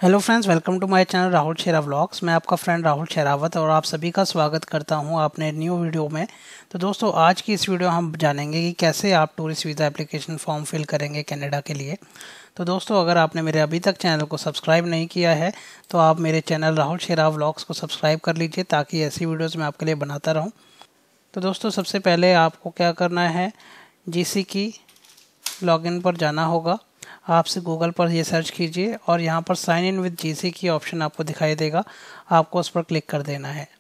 Hello friends, welcome to my channel Rahul Shera vlogs. मैं आपका friend Rahul Sherawat और आप सभी का स्वागत करता हूं अपने न्यू वीडियो में। तो दोस्तों, आज की इस वीडियो हम जानेंगे कि कैसे आप tourist visa application form fill करेंगे कनाडा के लिए। तो दोस्तों, अगर आपने मेरे अभी तक चैनल को सब्सक्राइब नहीं किया है तो आप मेरे चैनल राहुल शेरा व्लॉग्स को सब्सक्राइब कर लीजिए ताकि ऐसी वीडियोज़ मैं आपके लिए बनाता रहूँ। तो दोस्तों, सबसे पहले आपको क्या करना है, जीसी की लॉगिन पर जाना होगा। आपसे गूगल पर ये सर्च कीजिए और यहाँ पर साइन इन विद जीसी की ऑप्शन आपको दिखाई देगा। आपको उस पर क्लिक कर देना है।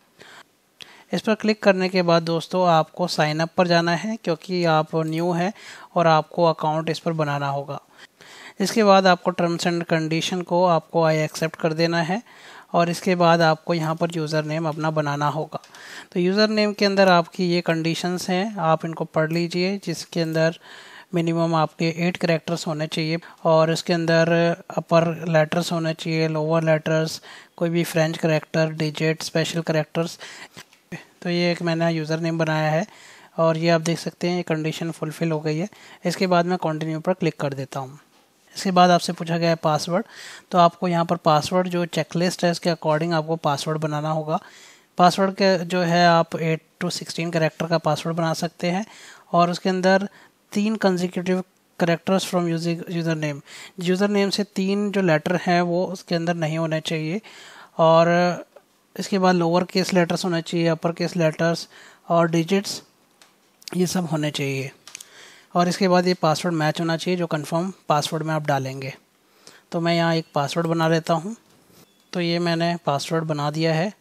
इस पर क्लिक करने के बाद दोस्तों आपको साइन अप पर जाना है क्योंकि आप न्यू हैं और आपको अकाउंट इस पर बनाना होगा। इसके बाद आपको टर्म्स एंड कंडीशन को आपको आई एक्सेप्ट कर देना है और इसके बाद आपको यहाँ पर यूज़र नेम अपना बनाना होगा। तो यूज़र नेम के अंदर आपकी ये कंडीशंस हैं, आप इनको पढ़ लीजिए, जिसके अंदर मिनिमम आपके 8 कैरेक्टर्स होने चाहिए और इसके अंदर अपर लेटर्स होने चाहिए, लोअर लेटर्स, कोई भी French character, digit, special characters. तो ये एक मैंने यूज़र नेम बनाया है और ये आप देख सकते हैं ये कंडीशन फुलफ़िल हो गई है। इसके बाद मैं कंटिन्यू पर क्लिक कर देता हूँ। इसके बाद आपसे पूछा गया है पासवर्ड, तो आपको यहाँ पर पासवर्ड जो चेकलिस्ट है इसके अकॉर्डिंग आपको पासवर्ड बनाना होगा। पासवर्ड के जो है आप 8 to 16 कैरेक्टर का पासवर्ड बना सकते हैं और उसके अंदर 3 consecutive characters from user name. User name से 3 जो लेटर हैं वो उसके अंदर नहीं होने चाहिए और इसके बाद लोअर केस लेटर्स होने चाहिए, अपर केस लेटर्स और डिजिट्स ये सब होने चाहिए। और इसके बाद ये पासवर्ड मैच होना चाहिए जो कंफर्म पासवर्ड में आप डालेंगे। तो मैं यहाँ एक पासवर्ड बना लेता हूँ। तो ये मैंने पासवर्ड बना दिया है।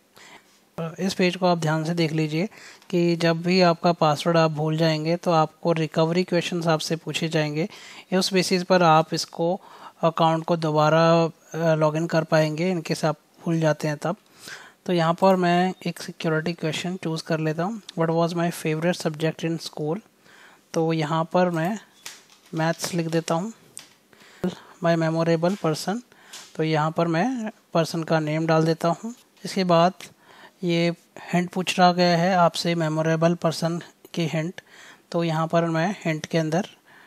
इस पेज को आप ध्यान से देख लीजिए कि जब भी आपका पासवर्ड आप भूल जाएंगे तो आपको रिकवरी क्वेश्चंस आपसे पूछे जाएंगे। उस बेसिस पर आप इसको अकाउंट को दोबारा लॉगिन कर पाएंगे इनकेस आप भूल जाते हैं तब। तो यहाँ पर मैं एक सिक्योरिटी क्वेश्चन चूज़ कर लेता हूँ। What was my favourite subject in school. तो यहाँ पर मैं मैथ्स लिख देता हूँ। माय मेमोरेबल पर्सन, तो यहाँ पर मैं पर्सन का नेम डाल देता हूँ। इसके बाद ये हिंट पूछ रहा गया है आपसे मेमोरेबल पर्सन की हिंट, तो यहाँ पर मैं हिंट के अंदर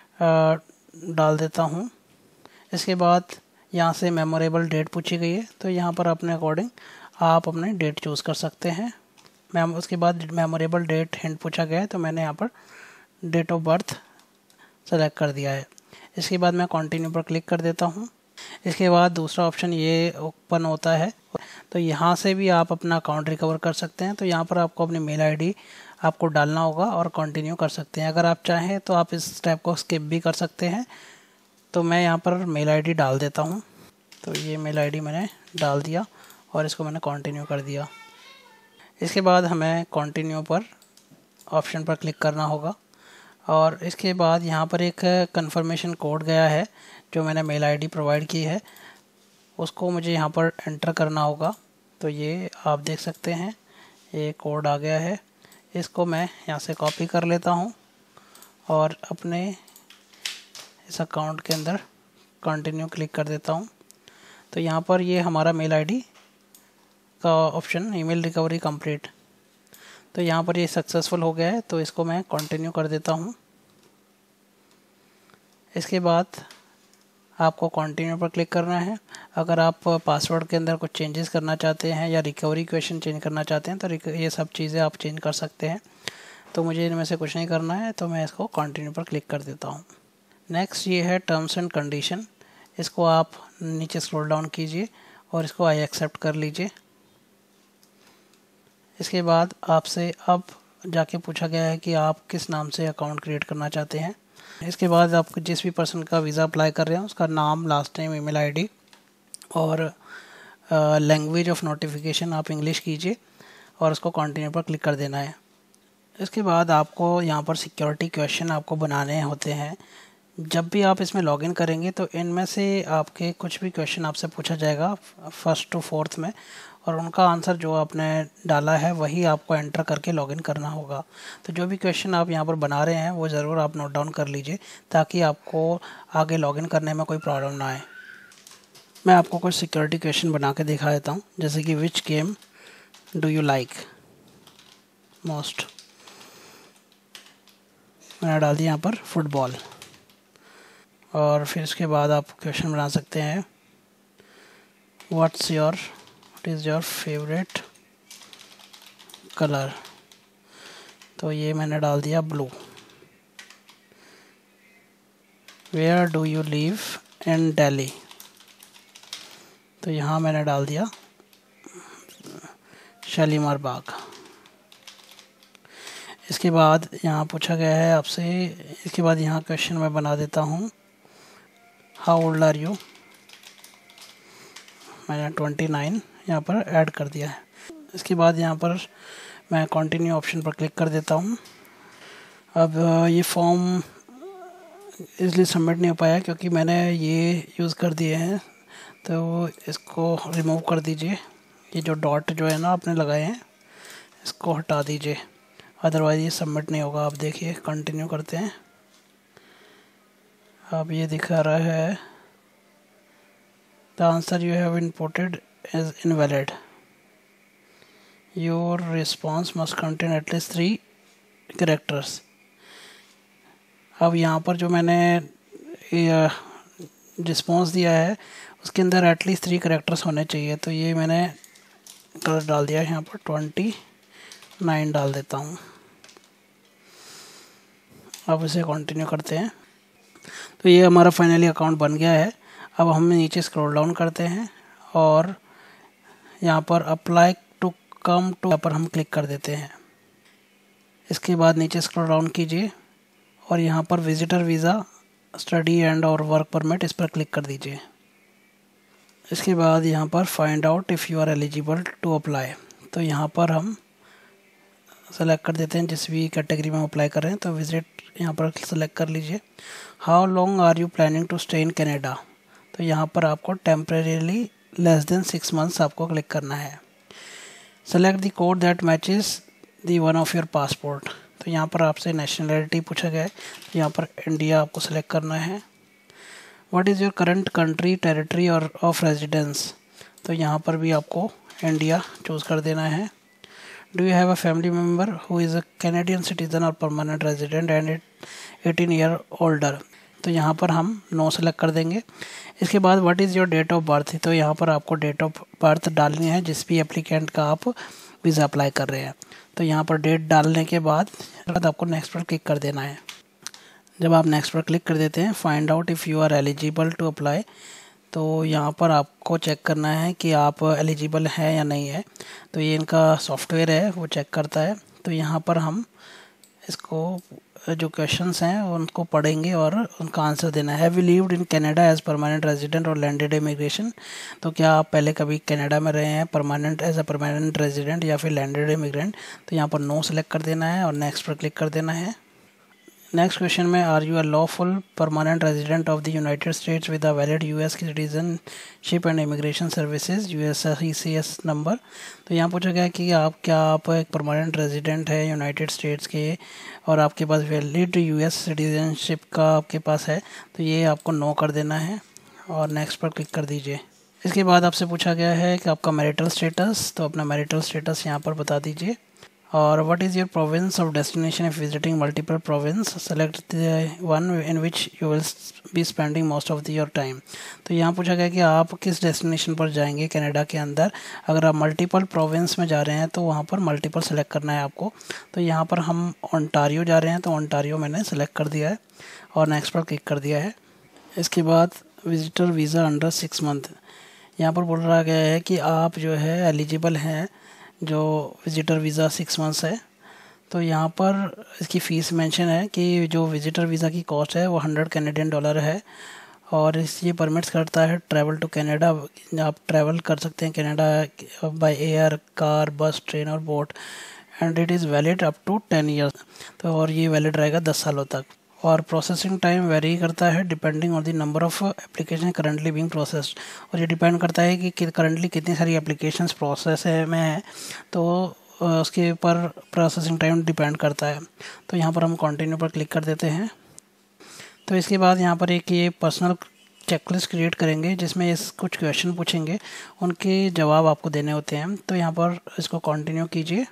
डाल देता हूँ। इसके बाद यहाँ से मेमोरेबल डेट पूछी गई है, तो यहाँ पर अपने अकॉर्डिंग आप अपने डेट चूज़ कर सकते हैं। उसके बाद मेमोरेबल डेट हिंट पूछा गया है तो मैंने यहाँ पर डेट ऑफ बर्थ सेलेक्ट कर दिया है। इसके बाद मैं कंटिन्यू पर क्लिक कर देता हूँ। इसके बाद दूसरा ऑप्शन ये ओपन होता है, तो यहाँ से भी आप अपना अकाउंट रिकवर कर सकते हैं। तो यहाँ पर आपको अपनी मेल आईडी आपको डालना होगा और कंटिन्यू कर सकते हैं। अगर आप चाहें तो आप इस स्टेप को स्किप भी कर सकते हैं। तो मैं यहाँ पर मेल आईडी डाल देता हूँ। तो ये मेल आईडी मैंने डाल दिया और इसको मैंने कंटिन्यू कर दिया। इसके बाद हमें कंटिन्यू पर ऑप्शन पर क्लिक करना होगा और इसके बाद यहाँ पर एक कंफर्मेशन कोड गया है जो मैंने मेल आईडी प्रोवाइड की है, उसको मुझे यहाँ पर एंटर करना होगा। तो ये आप देख सकते हैं ये कोड आ गया है। इसको मैं यहाँ से कॉपी कर लेता हूँ और अपने इस अकाउंट के अंदर कंटिन्यू क्लिक कर देता हूँ। तो यहाँ पर ये हमारा मेल आईडी का ऑप्शन ईमेल रिकवरी कंप्लीट, तो यहाँ पर ये सक्सेसफुल हो गया है। तो इसको मैं कंटिन्यू कर देता हूँ। इसके बाद आपको कंटिन्यू पर क्लिक करना है। अगर आप पासवर्ड के अंदर कुछ चेंजेस करना चाहते हैं या रिकवरी क्वेश्चन चेंज करना चाहते हैं तो ये सब चीज़ें आप चेंज कर सकते हैं। तो मुझे इनमें से कुछ नहीं करना है तो मैं इसको कंटिन्यू पर क्लिक कर देता हूँ। नेक्स्ट ये है टर्म्स एंड कंडीशन, इसको आप नीचे स्क्रॉल डाउन कीजिए और इसको आई एक्सेप्ट कर लीजिए। इसके बाद आपसे अब जाके पूछा गया है कि आप किस नाम से अकाउंट क्रिएट करना चाहते हैं। इसके बाद आप जिस भी पर्सन का वीज़ा अप्लाई कर रहे हैं उसका नाम, लास्ट नेम, ईमेल आईडी और लैंग्वेज ऑफ नोटिफिकेशन आप इंग्लिश कीजिए और उसको कंटिन्यू पर क्लिक कर देना है। इसके बाद आपको यहाँ पर सिक्योरिटी क्वेश्चन आपको बनाने होते हैं। जब भी आप इसमें लॉगिन करेंगे तो इनमें से आपके कुछ भी क्वेश्चन आपसे पूछा जाएगा 1st to 4th में, और उनका आंसर जो आपने डाला है वही आपको एंटर करके लॉगिन करना होगा। तो जो भी क्वेश्चन आप यहाँ पर बना रहे हैं वो ज़रूर आप नोट डाउन कर लीजिए ताकि आपको आगे लॉगिन करने में कोई प्रॉब्लम ना आए। मैं आपको कुछ सिक्योरिटी क्वेश्चन बना के दिखा देता हूँ, जैसे कि which game do you like most. मैंने डाल दिया यहाँ पर फुटबॉल। और फिर इसके बाद आप क्वेश्चन बना सकते हैं what is your favourite colour, तो ये मैंने डाल दिया blue. Where do you live in Delhi, तो यहाँ मैंने डाल दिया शालीमार बाग। इसके बाद यहाँ पूछा गया है आपसे, इसके बाद यहाँ क्वेश्चन मैं बना देता हूँ, हाउ ओल्ड आर यू, मैंने 29 यहाँ पर ऐड कर दिया है। इसके बाद यहाँ पर मैं कंटिन्यू ऑप्शन पर क्लिक कर देता हूँ। अब ये फॉर्म इसलिए सबमिट नहीं हो पाया क्योंकि मैंने ये यूज़ कर दिए हैं, तो इसको रिमूव कर दीजिए। ये जो डॉट जो है ना आपने लगाए हैं इसको हटा दीजिए, अदरवाइज़ ये सबमिट नहीं होगा। आप देखिए, कंटिन्यू करते हैं। अब ये दिखा रहा है the answer you have inputted is invalid, your response must contain at least 3 characters. अब यहाँ पर जो मैंने रिस्पॉन्स दिया है उसके अंदर एटलीस्ट 3 कैरेक्टर्स होने चाहिए, तो ये मैंने कलर डाल दिया है, यहाँ पर 29 डाल देता हूँ। अब इसे कंटिन्यू करते हैं। तो ये हमारा फाइनली अकाउंट बन गया है। अब हम नीचे स्क्रॉल डाउन करते हैं और यहाँ पर अप्लाई टू कम टू, यहाँ पर हम क्लिक कर देते हैं। इसके बाद नीचे स्क्रॉल डाउन कीजिए और यहाँ पर visitor visa, study and or work permit, इस पर क्लिक कर दीजिए। इसके बाद यहाँ पर find out if you are eligible to apply, तो यहाँ पर हम सेलेक्ट कर देते हैं जिस भी कैटेगरी में हम अप्लाई कर रहे हैं। तो विजिट यहाँ पर सेलेक्ट कर लीजिए। How long are you planning to stay in Canada, तो यहाँ पर आपको टेम्परेरीली लेस देन 6 मंथ्स आपको क्लिक करना है। Select the code that matches the one of your passport, तो यहाँ पर आपसे नेशनलिटी पूछा गया है, तो यहाँ पर इंडिया आपको सेलेक्ट करना है। What is your current country, territory or of residence, तो यहाँ पर भी आपको इंडिया चूज़ कर देना है। Do you have a family member who is a Canadian citizen or permanent resident and 18 year older, तो यहाँ पर हम नो सेलेक्ट कर देंगे। इसके बाद what is your date of birth, तो यहाँ पर आपको डेट ऑफ बर्थ डालनी है जिस भी एप्लीकेंट का आप वीज़ा अप्लाई कर रहे हैं। तो यहाँ पर डेट डालने के बाद आपको नेक्स्ट पर क्लिक कर देना है। जब आप नेक्स्ट पर क्लिक कर देते हैं, find out if you are eligible to apply, तो यहाँ पर आपको चेक करना है कि आप एलिजिबल हैं या नहीं है। तो ये इनका सॉफ्टवेयर है, वो चेक करता है। तो यहाँ पर हम इसको जो क्वेश्चंस हैं उनको पढ़ेंगे और उनका आंसर देना है। Have you lived in Canada as permanent resident or landed immigration, तो क्या आप पहले कभी कनाडा में रहे हैं permanent as a permanent resident या फिर लैंडेड इमिग्रेंट, तो यहाँ पर नो सेलेक्ट कर देना है और नेक्स्ट पर क्लिक कर देना है। नेक्स्ट क्वेश्चन में are you a lawful permanent resident of the United States with a valid US citizenship and immigration services USCIS number, तो यहाँ पूछा गया कि आप एक परमानेंट रेजिडेंट है यूनाइटेड स्टेट्स के और आपके पास वैलिड यूएस सिटीजनशिप का आपके पास है, तो ये आपको नो कर देना है और नेक्स्ट पर क्लिक कर दीजिए। इसके बाद आपसे पूछा गया है कि आपका मैरिटल स्टेटस, तो अपना मैरिटल स्टेटस यहाँ पर बता दीजिए। और what is your province of destination if visiting multiple province, select the one in which you will be spending most of your time, तो यहाँ पूछा गया कि आप किस डेस्टिनेशन पर जाएंगे कनाडा के अंदर। अगर आप मल्टीपल प्रोविंस में जा रहे हैं तो वहाँ पर मल्टीपल सेलेक्ट करना है आपको। तो यहाँ पर हम ओंटारियो जा रहे हैं, तो ओंटारियो मैंने सेलेक्ट कर दिया है और नेक्स्ट पर क्लिक कर दिया है। इसके बाद विजिटर वीज़ा अंडर 6 मंथ, यहाँ पर बोल रहा गया है कि आप जो है एलिजिबल हैं जो विजिटर वीज़ा 6 मंथ्स है। तो यहाँ पर इसकी फ़ीस मेंशन है कि जो विजिटर वीज़ा की कॉस्ट है वो $100 कैनेडियन है और ये परमिट्स करता है ट्रैवल टू कनाडा। आप ट्रैवल कर सकते हैं Canada by air, car, bus, train or boat and it is valid up to 10 years, तो और ये वैलिड रहेगा 10 सालों तक। और प्रोसेसिंग टाइम वेरी करता है depending on the number of application currently being processed, और ये डिपेंड करता है कि करंटली कितनी सारी एप्लीकेशंस प्रोसेस में है, तो उसके ऊपर प्रोसेसिंग टाइम डिपेंड करता है। तो यहाँ पर हम कंटिन्यू पर क्लिक कर देते हैं। तो इसके बाद यहाँ पर एक ये पर्सनल चेकलिस्ट क्रिएट करेंगे जिसमें कुछ क्वेश्चन पूछेंगे, उनके जवाब आपको देने होते हैं। तो यहाँ पर इसको कंटिन्यू कीजिए।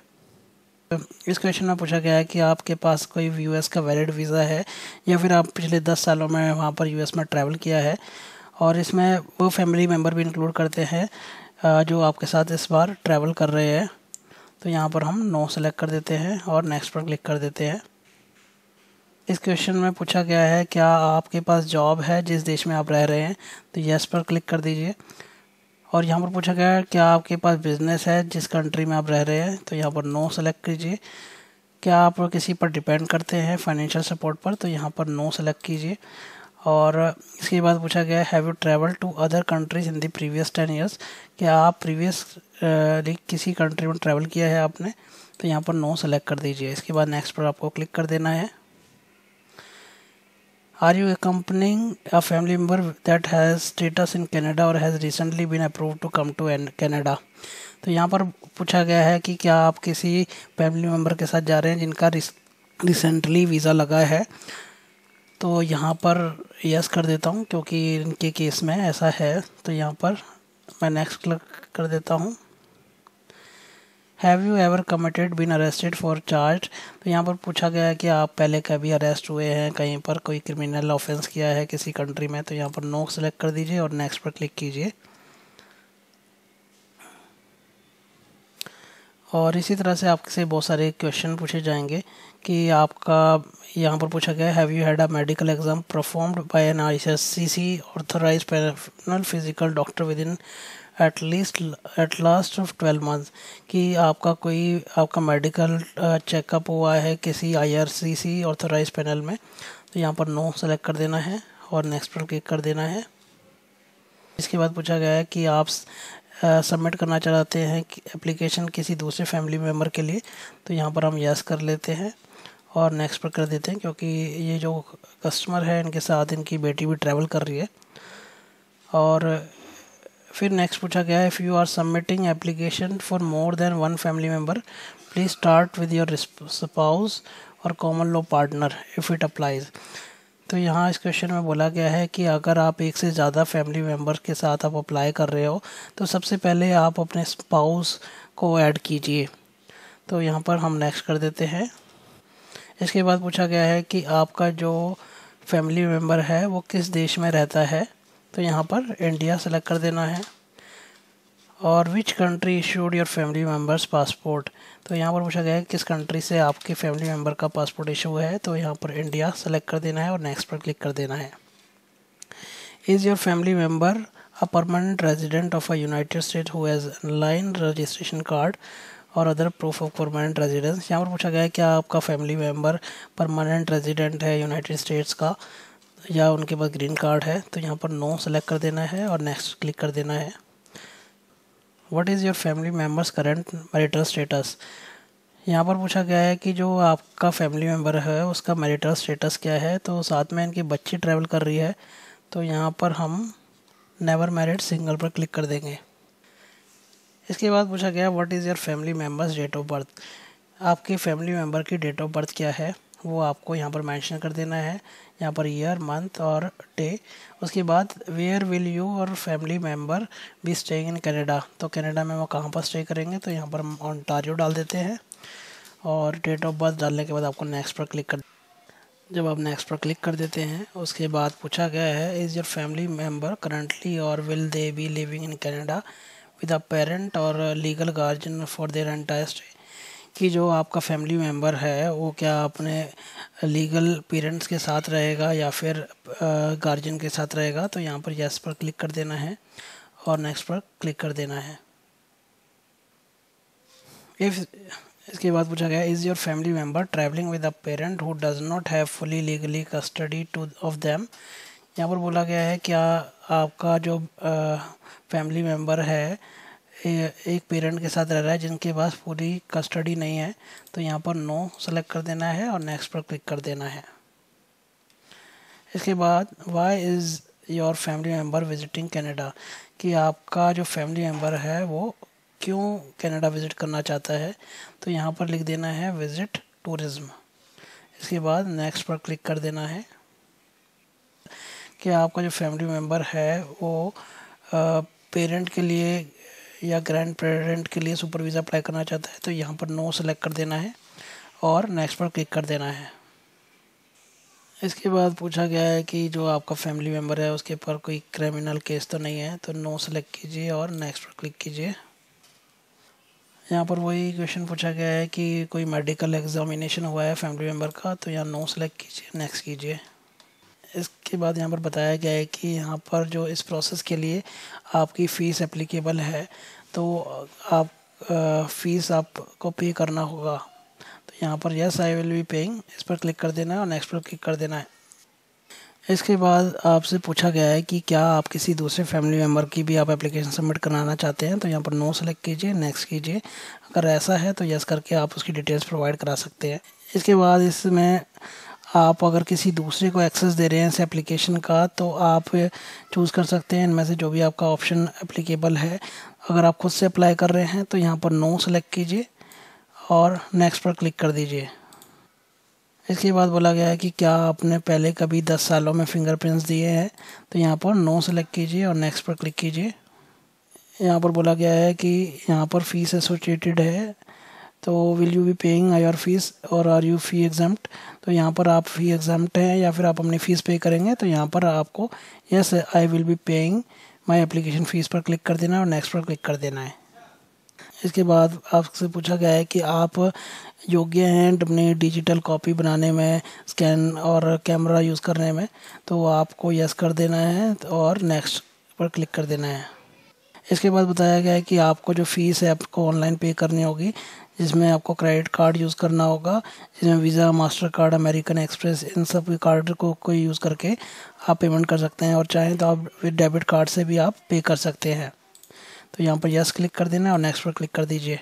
इस क्वेश्चन में पूछा गया है कि आपके पास कोई यूएस का वैलिड वीज़ा है या फिर आप पिछले 10 सालों में वहाँ पर यूएस में ट्रैवल किया है और इसमें वो फैमिली मेम्बर भी इंक्लूड करते हैं जो आपके साथ इस बार ट्रैवल कर रहे हैं। तो यहाँ पर हम नो सेलेक्ट कर देते हैं और नेक्स्ट पर क्लिक कर देते हैं। इस क्वेश्चन में पूछा गया है क्या आपके पास जॉब है जिस देश में आप रह रहे हैं, तो यस पर क्लिक कर दीजिए। और यहाँ पर पूछा गया है क्या आपके पास बिजनेस है जिस कंट्री में आप रह रहे हैं, तो यहाँ पर नो सेलेक्ट कीजिए। क्या आप किसी पर डिपेंड करते हैं फाइनेंशियल सपोर्ट पर, तो यहाँ पर नो सेलेक्ट कीजिए। और इसके बाद पूछा गया है have you travel to other countries in the previous 10 years, क्या आप प्रीवियस किसी कंट्री में ट्रैवल किया है आपने, तो यहाँ पर नो सेलेक्ट कर दीजिए। इसके बाद नेक्स्ट पर आपको क्लिक कर देना है। Are you accompanying a family member that has status in Canada or has recently been approved to come to Canada, तो यहाँ पर पूछा गया है कि क्या आप किसी फैमिली मेम्बर के साथ जा रहे हैं जिनका रिसेंटली वीज़ा लगा है, तो यहाँ पर यस कर देता हूँ क्योंकि इनके केस में ऐसा है। तो यहाँ पर मैं नेक्स्ट क्लिक कर देता हूँ। Have you ever committed been arrested for charge, तो यहाँ पर पूछा गया है कि आप पहले कभी अरेस्ट हुए हैं कहीं पर, कोई क्रिमिनल ऑफेंस किया है किसी कंट्री में, तो यहाँ पर नो सेलेक्ट कर दीजिए और नेक्स्ट पर क्लिक कीजिए। और इसी तरह से आपसे बहुत सारे क्वेश्चन पूछे जाएंगे कि आपका यहाँ पर पूछा गया है have you had a medical exam performed by an ICSCC authorised panel physical doctor within at last of 12 months, कि आपका मेडिकल चेकअप हुआ है किसी IRCC ऑथराइज पैनल में, तो यहाँ पर नो सेलेक्ट कर देना है और नेक्स्ट पर क्लिक कर देना है। इसके बाद पूछा गया है कि आप सबमिट करना चाहते हैं एप्लीकेशन किसी दूसरे फैमिली मेम्बर के लिए, तो यहाँ पर हम यस कर लेते हैं और नेक्स्ट पर कर देते हैं क्योंकि ये जो कस्टमर है इनके साथ इनकी बेटी भी ट्रैवल कर रही है। और फिर नेक्स्ट पूछा गया है if you are submitting application for more than one family member please start with your spouse or common law partner if it applies, तो यहाँ इस क्वेश्चन में बोला गया है कि अगर आप एक से ज़्यादा फैमिली मेम्बर के साथ आप अप्लाई कर रहे हो तो सबसे पहले आप अपने स्पाउस को ऐड कीजिए, तो यहाँ पर हम नेक्स्ट कर देते हैं। इसके बाद पूछा गया है कि आपका जो फैमिली मेम्बर है वो किस देश में रहता है, तो यहाँ पर इंडिया सेलेक्ट कर देना है। और which country issued your family members passport, तो यहाँ पर पूछा गया है किस कंट्री से आपके फैमिली मेम्बर का पासपोर्ट इशू है, तो यहाँ पर इंडिया सेलेक्ट कर देना है और नेक्स्ट पर क्लिक कर देना है। Is your family member a permanent resident of a United State who has online registration card or other proof of permanent residence, यहाँ पर पूछा गया है क्या आपका फैमिली मेम्बर परमानेंट रेजिडेंट है यूनाइटेड स्टेट्स का या उनके पास ग्रीन कार्ड है, तो यहाँ पर नो सेलेक्ट कर देना है और नेक्स्ट क्लिक कर देना है। What is your family members current marital status, यहाँ पर पूछा गया है कि जो आपका फैमिली मेम्बर है उसका मैरिटल स्टेटस क्या है, तो साथ में इनकी बच्ची ट्रैवल कर रही है, तो यहाँ पर हम नेवर मैरिड सिंगल पर क्लिक कर देंगे। इसके बाद पूछा गया what is your family members date of birth, आपके फैमिली मेम्बर की डेट ऑफ बर्थ क्या है वो आपको यहाँ पर मेंशन कर देना है, यहाँ पर ईयर मंथ और डे। उसके बाद where will you or family member be staying in Canada, तो कनाडा में वो कहाँ पर स्टे करेंगे, तो यहाँ पर हम ओंटारियो डाल देते हैं और डेट ऑफ बर्थ डालने के बाद आपको नेक्स्ट पर क्लिक कर, जब आप नेक्स्ट पर क्लिक कर देते हैं उसके बाद पूछा गया है is your family member currently or will they be living in Canada with a parent or legal guardian for their entire stay, कि जो आपका फैमिली मेम्बर है वो क्या अपने लीगल पेरेंट्स के साथ रहेगा या फिर गार्जियन के साथ रहेगा, तो यहाँ पर यस पर क्लिक कर देना है और नेक्स्ट पर क्लिक कर देना है। इसके बाद पूछा गया is your family member travelling with a parent who does not have fully legally custody to of them, यहाँ पर बोला गया है क्या आपका जो फैमिली मेम्बर है एक पेरेंट के साथ रह रहा है जिनके पास पूरी कस्टडी नहीं है, तो यहाँ पर नो सेलेक्ट कर देना है और नेक्स्ट पर क्लिक कर देना है। इसके बाद why is your family member visiting Canada, कि आपका जो फैमिली मेम्बर है वो क्यों कनाडा विज़िट करना चाहता है, तो यहाँ पर लिख देना है विज़िट टूरिज़्म। इसके बाद नेक्स्ट पर क्लिक कर देना है कि आपका जो फैमिली मेम्बर है वो पेरेंट के लिए या ग्रैंड पेरेंट के लिए सुपर वीज़ा अप्लाई करना चाहता है, तो यहाँ पर नो सेलेक्ट कर देना है और नेक्स्ट पर क्लिक कर देना है। इसके बाद पूछा गया है कि जो आपका फैमिली मेम्बर है उसके ऊपर कोई क्रिमिनल केस तो नहीं है, तो नो सेलेक्ट कीजिए और नेक्स्ट पर क्लिक कीजिए। यहाँ पर वही क्वेश्चन पूछा गया है कि कोई मेडिकल एग्जामिनेशन हुआ है फैमिली मेम्बर का, तो यहाँ नो सेलेक्ट कीजिए, नेक्स्ट कीजिए। इसके बाद यहाँ पर बताया गया है कि यहाँ पर जो इस प्रोसेस के लिए आपकी फ़ीस एप्लीकेबल है, तो आप फ़ीस आपको पे करना होगा। तो यहाँ पर yes I will be paying, इस पर क्लिक कर देना है और नेक्स्ट पर क्लिक कर देना है। इसके बाद आपसे पूछा गया है कि क्या आप किसी दूसरे फैमिली मेम्बर की भी आप एप्लीकेशन सबमिट कराना चाहते हैं, तो यहाँ पर नो सेलेक्ट कीजिए, नेक्स्ट कीजिए। अगर ऐसा है तो यस करके आप उसकी डिटेल्स प्रोवाइड करा सकते हैं। इसके बाद इसमें आप अगर किसी दूसरे को एक्सेस दे रहे हैं इस एप्लीकेशन का, तो आप चूज़ कर सकते हैं इनमें से जो भी आपका ऑप्शन एप्लीकेबल है। अगर आप खुद से अप्लाई कर रहे हैं तो यहाँ पर नो सेलेक्ट कीजिए और नेक्स्ट पर क्लिक कर दीजिए। इसके बाद बोला गया है कि क्या आपने पहले कभी 10 सालों में फिंगरप्रिंट्स दिए हैं, तो यहाँ पर नो सेलेक्ट कीजिए और नेक्स्ट पर क्लिक कीजिए। यहाँ पर बोला गया है कि यहाँ पर फीस एसोसिएटेड है, तो will you be paying your fees or are you fee exempt, तो यहाँ पर आप फी एग्जाम्प्ट हैं या फिर आप अपनी फ़ीस पे करेंगे, तो यहाँ पर आपको yes I will be paying my application fees पर क्लिक कर देना है और नेक्स्ट पर क्लिक कर देना है। इसके बाद आपसे पूछा गया है कि आप योग्य हैं अपनी डिजिटल कॉपी बनाने में, स्कैन और कैमरा यूज़ करने में, तो आपको यस कर देना है और नेक्स्ट पर क्लिक कर देना है। इसके बाद बताया गया है कि आपको जो फ़ीस है आपको ऑनलाइन पे करनी होगी, जिसमें आपको क्रेडिट कार्ड यूज़ करना होगा, जिसमें visa, master card, American express, इन सब कार्ड को यूज़ करके आप पेमेंट कर सकते हैं, और चाहें तो आप डेबिट कार्ड से भी आप पे कर सकते हैं। तो यहाँ पर यस क्लिक कर देना है और नेक्स्ट पर क्लिक कर दीजिए।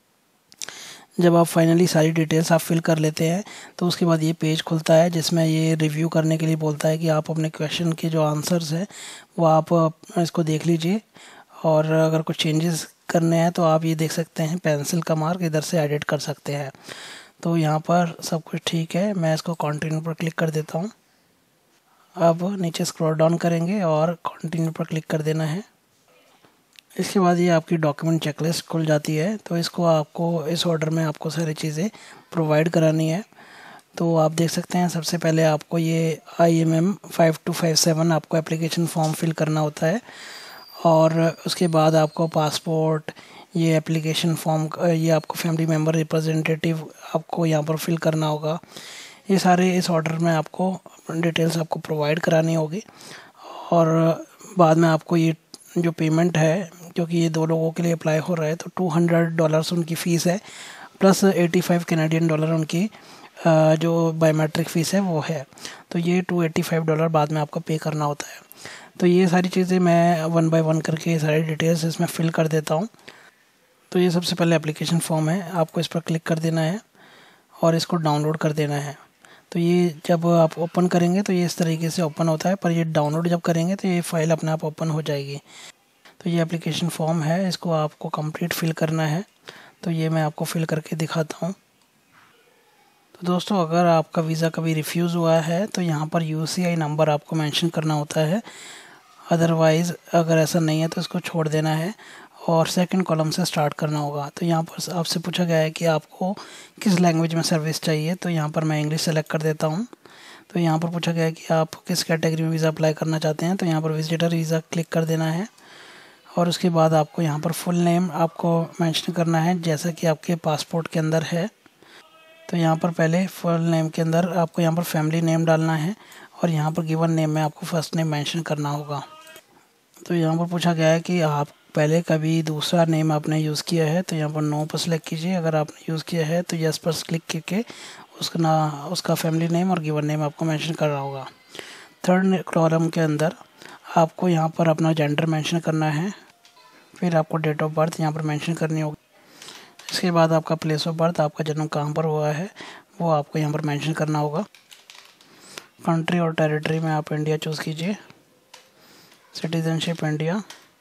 जब आप फाइनली सारी डिटेल्स आप फिल कर लेते हैं तो उसके बाद ये पेज खुलता है जिसमें ये रिव्यू करने के लिए बोलता है कि आप अपने क्वेश्चन के जो आंसर्स हैं वो आप इसको देख लीजिए, और अगर कुछ चेंजेस करने हैं तो आप ये देख सकते हैं पेंसिल का मार्क इधर से एडिट कर सकते हैं। तो यहाँ पर सब कुछ ठीक है, मैं इसको कंटिन्यू पर क्लिक कर देता हूँ। अब नीचे स्क्रॉल डाउन करेंगे और कंटिन्यू पर क्लिक कर देना है। इसके बाद ये आपकी डॉक्यूमेंट चेकलिस्ट खुल जाती है, तो इसको आपको इस ऑर्डर में आपको सारी चीज़ें प्रोवाइड करानी है। तो आप देख सकते हैं सबसे पहले आपको ये IMM 5257 आपको एप्लीकेशन फॉर्म फिल करना होता है, और उसके बाद आपको पासपोर्ट, ये एप्लीकेशन फॉर्म, ये आपको फैमिली मेम्बर रिप्रेजेंटेटिव आपको यहाँ पर फिल करना होगा। ये सारे इस ऑर्डर में आपको डिटेल्स आपको प्रोवाइड करानी होगी, और बाद में आपको ये जो पेमेंट है, क्योंकि ये 2 लोगों के लिए अप्लाई हो रहा है, तो $200 उनकी फ़ीस है, प्लस 85 कैनेडियन डॉलर उनकी जो बायोमेट्रिक फ़ीस है वो है। तो ये $285 बाद में आपको पे करना होता है। तो ये सारी चीज़ें मैं 1 बाय 1 करके सारी डिटेल्स इसमें फ़िल कर देता हूँ। तो ये सबसे पहले एप्लीकेशन फॉर्म है, आपको इस पर क्लिक कर देना है और इसको डाउनलोड कर देना है। तो ये जब आप ओपन करेंगे तो ये इस तरीके से ओपन होता है, पर ये डाउनलोड जब करेंगे तो ये फ़ाइल अपने आप ओपन हो जाएगी। तो ये एप्लीकेशन फॉर्म है, इसको आपको कंप्लीट फिल करना है। तो ये मैं आपको फिल करके दिखाता हूँ। तो दोस्तों, अगर आपका वीज़ा कभी रिफ्यूज़ हुआ है तो यहाँ पर UCI नंबर आपको मेंशन करना होता है, अदरवाइज़ अगर ऐसा नहीं है तो इसको छोड़ देना है और सेकंड कॉलम से स्टार्ट करना होगा। तो यहाँ पर आपसे पूछा गया है कि आपको किस लैंग्वेज में सर्विस चाहिए, तो यहाँ पर मैं इंग्लिश सेलेक्ट कर देता हूँ। तो यहाँ पर पूछा गया है कि आप किस कैटेगरी में वीज़ा अप्लाई करना चाहते हैं, तो यहाँ पर विजिटर वीज़ा क्लिक कर देना है, और उसके बाद आपको यहाँ पर फुल नेम आपको मेंशन करना है जैसा कि आपके पासपोर्ट के अंदर है। तो यहाँ पर पहले फुल नेम के अंदर आपको यहाँ पर फैमिली नेम डालना है, और यहाँ पर गिवन नेम में आपको फर्स्ट नेम मेंशन करना होगा। तो यहाँ पर पूछा गया है कि आप पहले कभी दूसरा नेम आपने यूज़ किया है, तो यहाँ पर नो पर सेलेक्ट कीजिए। अगर आपने यूज़ किया है तो यस पर क्लिक करके उसका फैमिली नेम और गिवन नेम आपको मेंशन करना होगा। थर्ड कॉलम के अंदर आपको यहाँ पर अपना जेंडर मेंशन करना है, फिर आपको डेट ऑफ बर्थ यहाँ पर मेंशन करनी होगी। इसके बाद आपका प्लेस ऑफ बर्थ, आपका जन्म कहाँ पर हुआ है वो आपको यहाँ पर मेंशन करना होगा। कंट्री और टेरिटरी में आप इंडिया चूज़ कीजिए, सिटीजनशिप इंडिया,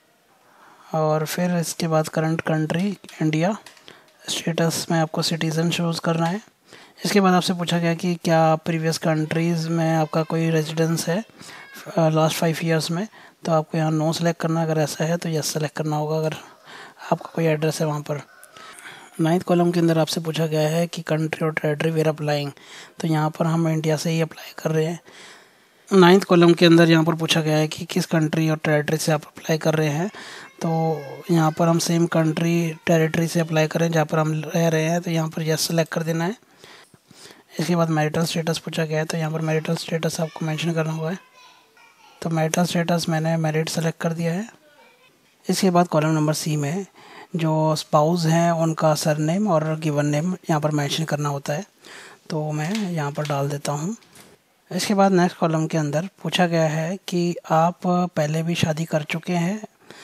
और फिर इसके बाद करंट कंट्री इंडिया, स्टेटस में आपको सिटीज़न चूज़ करना है। इसके बाद आपसे पूछा गया कि क्या प्रीवियस कंट्रीज़ में आपका कोई रेजिडेंस है लास्ट 5 ईयर्स में, तो आपको यहाँ नो सेलेक्ट करना, अगर ऐसा है तो यस सेलेक्ट करना होगा अगर आपका कोई एड्रेस है वहाँ पर। नाइन्थ कॉलम के अंदर आपसे पूछा गया है कि कंट्री और टेरिटरी वेयर अप्लाइंग, तो यहाँ पर हम इंडिया से ही अप्लाई कर रहे हैं। नाइन्थ कॉलम के अंदर यहाँ पर पूछा गया है कि किस कंट्री और टेरिटरी से आप अप्लाई कर रहे हैं, तो यहाँ पर हम सेम कंट्री टेरिटरी से अप्लाई करें जहाँ पर हम रह रहे हैं, तो यहाँ पर यस सेलेक्ट कर देना है। इसके बाद मैरिटल स्टेटस पूछा गया है, तो यहाँ पर मैरिटल स्टेटस आपको मेंशन करना हुआ है, तो मैरिटल स्टेटस मैंने मैरिड सेलेक्ट कर दिया है। इसके बाद कॉलम नंबर सी में जो स्पाउस हैं उनका सरनेम और गिवन नेम यहाँ पर मेंशन करना होता है, तो मैं यहाँ पर डाल देता हूँ। इसके बाद नेक्स्ट कॉलम के अंदर पूछा गया है कि आप पहले भी शादी कर चुके हैं,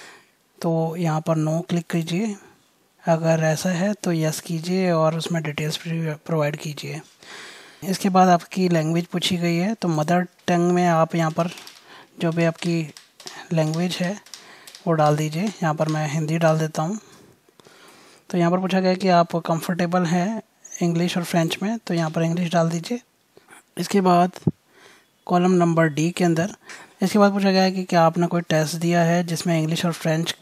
तो यहाँ पर नो क्लिक कीजिए, अगर ऐसा है तो यस कीजिए और उसमें डिटेल्स प्रोवाइड कीजिए। इसके बाद आपकी लैंग्वेज पूछी गई है, तो मदर टंग में आप यहाँ पर जो भी आपकी लैंग्वेज है वो डाल दीजिए। यहाँ पर मैं हिंदी डाल देता हूँ। तो यहाँ पर पूछा गया कि आप कंफर्टेबल हैं इंग्लिश और फ्रेंच में, तो यहाँ पर इंग्लिश डाल दीजिए। इसके बाद कॉलम नंबर डी के अंदर इसके बाद पूछा गया है कि क्या आपने कोई टेस्ट दिया है जिसमें इंग्लिश और फ्रेंच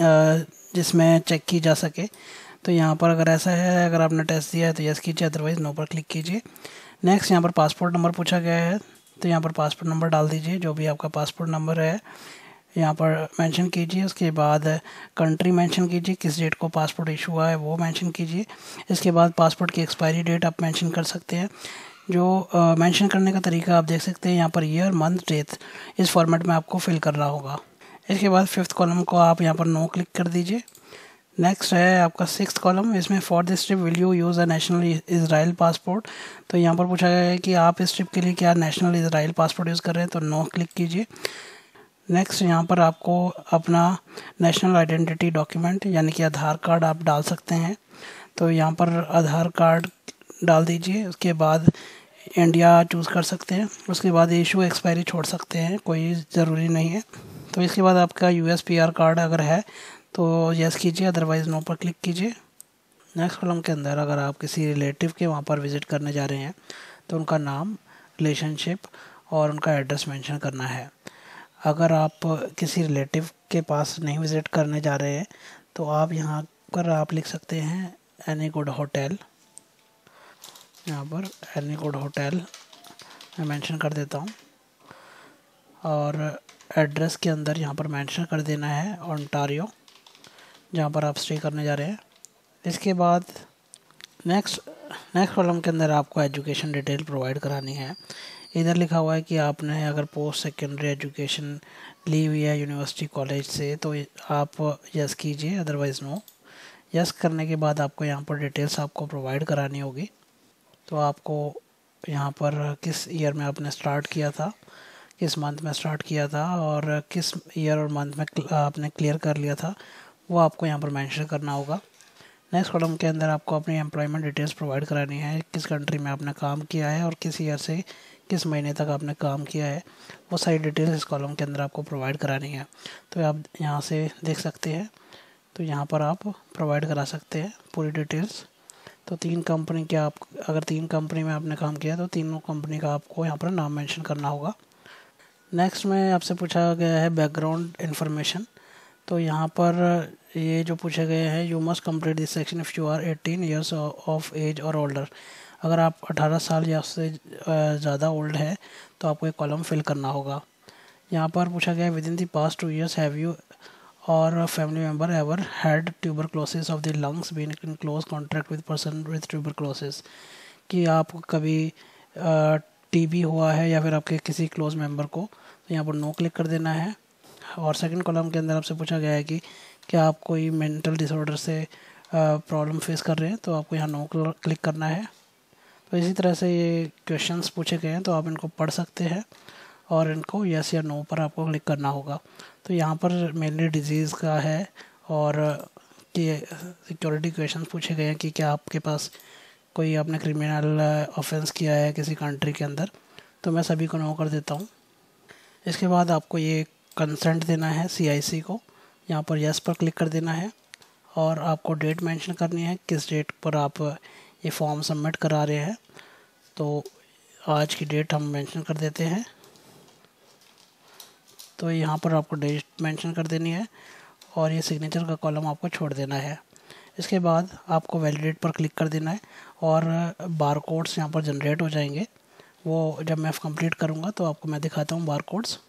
जिसमें चेक की जा सके, तो यहाँ पर अगर ऐसा है, अगर आपने टेस्ट दिया है तो यस कीजिए, अदरवाइज़ नो पर क्लिक कीजिए। नेक्स्ट यहाँ पर पासपोर्ट नंबर पूछा गया है, तो यहाँ पर पासपोर्ट नंबर डाल दीजिए, जो भी आपका पासपोर्ट नंबर है यहाँ पर मेंशन कीजिए। उसके बाद कंट्री मेंशन कीजिए, किस डेट को पासपोर्ट इशू हुआ है वो मेंशन कीजिए। इसके बाद पासपोर्ट की एक्सपायरी डेट आप मेंशन कर सकते हैं। जो मेंशन करने का तरीका आप देख सकते हैं यहाँ पर ईयर मंथ डेट, इस फॉर्मेट में आपको फिल करना होगा। इसके बाद फिफ्थ कॉलम को आप यहाँ पर नो क्लिक कर दीजिए। नेक्स्ट है आपका सिक्स्थ कॉलम, इसमें for this trip will you use a national Israel passport, तो यहाँ पर पूछा गया है कि आप इस ट्रिप के लिए क्या नेशनल इज़राइल पासपोर्ट यूज़ कर रहे हैं, तो नो क्लिक कीजिए। नेक्स्ट यहाँ पर आपको अपना नेशनल आइडेंटिटी डॉक्यूमेंट यानी कि आधार कार्ड आप डाल सकते हैं, तो यहाँ पर आधार कार्ड डाल दीजिए। उसके बाद इंडिया चूज़ कर सकते हैं। उसके बाद इशू एक्सपायरी छोड़ सकते हैं, कोई ज़रूरी नहीं है। तो इसके बाद आपका USPR कार्ड अगर है तो यस कीजिए, अदरवाइज़ नो पर क्लिक कीजिए। नेक्स्ट कॉलम के अंदर अगर आप किसी रिलेटिव के वहाँ पर विज़िट करने जा रहे हैं तो उनका नाम, रिलेशनशिप और उनका एड्रेस मेंशन करना है। अगर आप किसी रिलेटिव के पास नहीं विज़िट करने जा रहे हैं तो आप यहाँ पर आप लिख सकते हैं एनी गुड होटल, यहाँ पर एनी गुड होटल मैं मेंशन कर देता हूँ और एड्रेस के अंदर यहाँ पर मेंशन कर देना है ओंटारियो, जहाँ पर आप स्टे करने जा रहे हैं। इसके बाद नेक्स्ट कॉलम के अंदर आपको एजुकेशन डिटेल प्रोवाइड करानी है। इधर लिखा हुआ है कि आपने अगर पोस्ट सेकेंडरी एजुकेशन ली हुई है यूनिवर्सिटी कॉलेज से तो आप यस कीजिए, अदरवाइज़ नो। यस करने के बाद आपको यहाँ पर डिटेल्स आपको प्रोवाइड करानी होगी, तो आपको यहाँ पर किस ईयर में आपने स्टार्ट किया था, किस मंथ में स्टार्ट किया था और किस ईयर और मंथ में आपने क्लियर कर लिया था, वो आपको यहाँ पर मेंशन करना होगा। नेक्स्ट कॉलम के अंदर आपको अपनी एम्प्लॉयमेंट डिटेल्स प्रोवाइड करानी है, किस कंट्री में आपने काम किया है और किस ईयर से किस महीने तक आपने काम किया है, वो सारी डिटेल्स इस कॉलम के अंदर आपको प्रोवाइड करानी है। तो आप यहाँ से देख सकते हैं, तो यहाँ पर आप प्रोवाइड करा सकते हैं पूरी डिटेल्स। तो 3 कंपनी के आप अगर 3 कंपनी में आपने काम किया तो तीनों कंपनी का आपको यहाँ पर नाम मेंशन करना होगा। नेक्स्ट में आपसे पूछा गया है बैकग्राउंड इन्फॉर्मेशन, तो यहाँ पर ये जो पूछे गए हैं you must complete this section if you are 18 years of age or older. अगर आप 18 साल या उससे ज़्यादा ओल्ड है तो आपको एक कॉलम फिल करना होगा। यहाँ पर पूछा गया है within the past 2 years have you or family member ever had tuberculosis of the lungs been in close contact with person with tuberculosis, कि आप कभी टीबी हुआ है या फिर आपके किसी क्लोज मेंबर को, तो यहाँ पर नो क्लिक कर देना है। और सेकंड कॉलम के अंदर आपसे पूछा गया है कि क्या आप कोई मेंटल डिसऑर्डर से प्रॉब्लम फेस कर रहे हैं, तो आपको यहाँ नो क्लिक करना है। तो इसी तरह से ये क्वेश्चंस पूछे गए हैं, तो आप इनको पढ़ सकते हैं और इनको यस या नो पर आपको क्लिक करना होगा। तो यहाँ पर मेनली डिजीज़ का है और कि सिक्योरिटी क्वेश्चंस पूछे गए हैं कि क्या आपके पास कोई आपने क्रिमिनल ऑफेंस किया है किसी कंट्री के अंदर, तो मैं सभी को नो कर देता हूँ। इसके बाद आपको ये कंसेंट देना है CIC को, यहाँ पर यस पर क्लिक कर देना है और आपको डेट मेंशन करनी है किस डेट पर आप ये फॉर्म सबमिट करा रहे हैं। तो आज की डेट हम मेंशन कर देते हैं, तो यहाँ पर आपको डेट मेंशन कर देनी है और ये सिग्नेचर का कॉलम आपको छोड़ देना है। इसके बाद आपको वैलिडेट पर क्लिक कर देना है और बार कोड्स यहाँ पर जनरेट हो जाएंगे। वो जब मैं कंप्लीट करूँगा तो आपको मैं दिखाता हूँ बार कोड्स।